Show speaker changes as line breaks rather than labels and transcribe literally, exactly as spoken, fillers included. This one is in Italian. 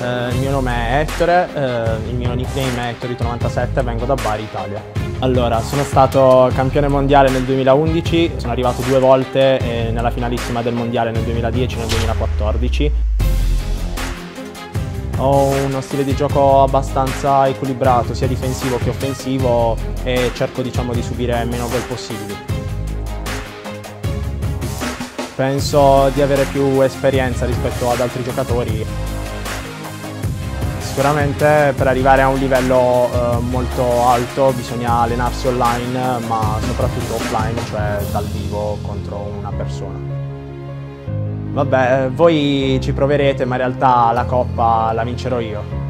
Eh, il mio nome è Ettore, eh, il mio nickname è Ettorito novantasette e vengo da Bari, Italia. Allora, sono stato campione mondiale nel duemilaundici, sono arrivato due volte eh, nella finalissima del mondiale nel duemiladieci e nel duemilaquattordici. Ho uno stile di gioco abbastanza equilibrato, sia difensivo che offensivo, e cerco, diciamo, di subire meno gol possibili. Penso di avere più esperienza rispetto ad altri giocatori. Sicuramente per arrivare a un livello eh, molto alto bisogna allenarsi online, ma soprattutto offline, cioè dal vivo contro una persona. Vabbè, voi ci proverete, ma in realtà la coppa la vincerò io.